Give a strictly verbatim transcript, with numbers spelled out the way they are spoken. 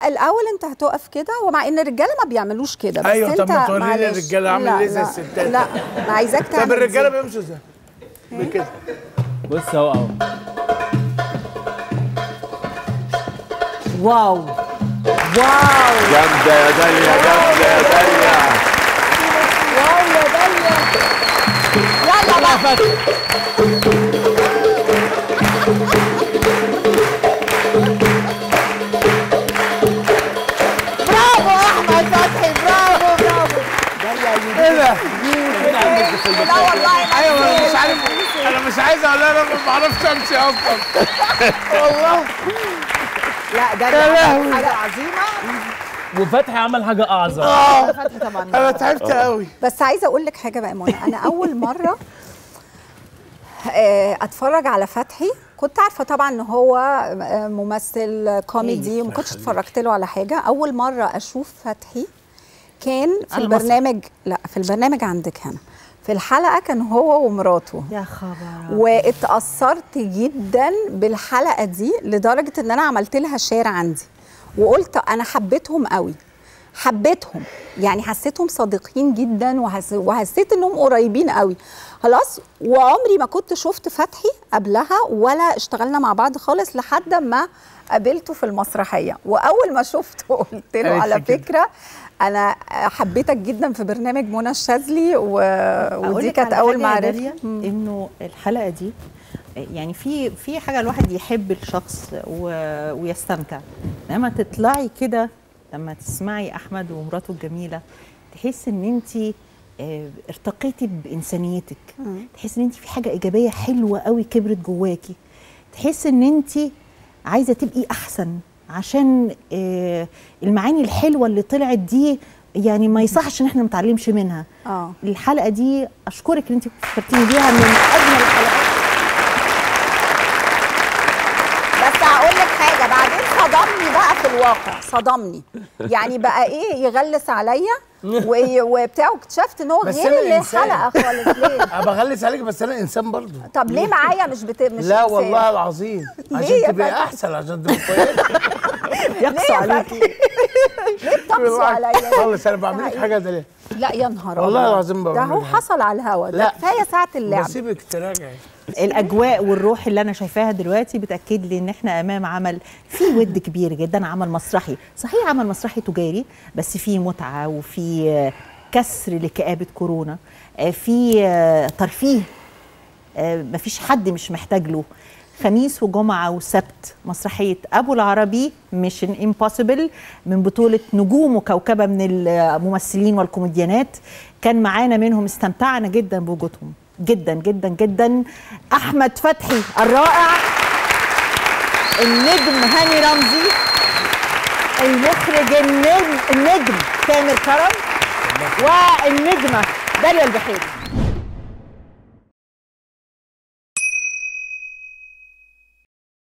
الاول انت هتقف كده، ومع ان الرجاله ما بيعملوش كده، بس ايوه. انت طب ما توريني الرجاله عامل ايه زي الستات. لا ما عايزاك تعمل. طب الرجاله بيمشوا ازاي؟ بكده. بص اهو اهو. واو واو جامده يا داليا، جامده يا داليا. واو يا داليا. يلا بقى فتحي. برافو احمد فتحي، برافو برافو. ايه ده؟ لا والله ايوه انا مش عارف، انا مش عايز اقول لها انا ما بعرفش امشي اصلا. والله لا ده حاجه عظيمه. وفتحي عمل حاجه اعظم. اه فتحي طبعا. انا تعبت قوي. بس عايزه اقول لك حاجه بقى يا منى، انا اول مره اتفرج على فتحي كنت عارفه طبعا ان هو ممثل كوميدي، وما كنتش اتفرجت له على حاجه. اول مره اشوف فتحي كان في البرنامج، لا في البرنامج عندك هنا في الحلقه، كان هو ومراته. يا خبر. واتأثرت جدا بالحلقه دي لدرجه ان انا عملت لها شير عندي، وقلت انا حبيتهم قوي، حبيتهم يعني، حسيتهم صادقين جدا، وحس... وحسيت انهم قريبين قوي خلاص. وعمري ما كنت شفت فتحي قبلها ولا اشتغلنا مع بعض خالص لحد ما قابلته في المسرحيه. واول ما شفته قلت له على فكره انا حبيتك جدا في برنامج منى الشاذلي، و... ودي كانت اول معرفه. انه الحلقه دي يعني في في حاجه الواحد يحب الشخص و... ويستمتع، لما تطلعي كده لما تسمعي احمد ومراته الجميله تحس ان انت ارتقيتي بانسانيتك، تحس ان انت في حاجه ايجابيه حلوه قوي كبرت جواكي، تحس ان انت عايزه تبقي احسن، عشان المعاني الحلوه اللي طلعت دي يعني ما يصحش ان احنا ما نتعلمش منها. اه الحلقه دي اشكرك ان انت فكرتيني بيها، من اجمل الحلقات. بس هقول لك حاجه بعدين صدمني بقى في الواقع، صدمني يعني بقى ايه يغلس عليا وبتاع، واكتشفت ان هو غير الحلقه خالص. ليه؟ انا بغلس عليك بس انا انسان برضه. طب ليه معايا مش بت... مش لا إنسان؟ والله العظيم عشان تبقى احسن، عشان تبقى كويسه. يقسو عليكي. ليه بتقسو عليا؟ خالص انا بعمل لك حاجه ده ليه؟ لا يا نهار والله العظيم ده هو حصل على الهوا، ده كفايه ساعه اللعب. بسيبك تراجعي. الاجواء والروح اللي انا شايفاها دلوقتي بتاكد لي ان احنا امام عمل فيه ود كبير جدا، عمل مسرحي صحيح، عمل مسرحي تجاري بس فيه متعه وفيه كسر لكآبه كورونا، فيه ترفيه مفيش حد مش محتاج له. خميس وجمعه وسبت مسرحيه ابو العربي ميشن امبوسيبل من بطوله نجوم وكوكبه من الممثلين والكوميديانات، كان معانا منهم استمتعنا جدا بوجودهم جدا جدا جدا. احمد فتحي الرائع، النجم هاني رمزي، المخرج النجم النجم تامر كرم، والنجمه داليا البحيري.